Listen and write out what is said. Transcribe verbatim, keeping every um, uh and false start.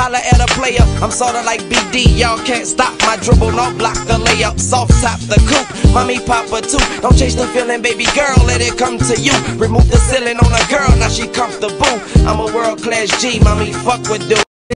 Holla at a player, I'm sorta like B D. Y'all can't stop my dribble, no block the layup. Soft top the coupe, mommy papa too. Don't chase the feeling, baby girl, let it come to you. Remove the ceiling on a girl, now she comfortable. I'm a world class G, mommy fuck with dude.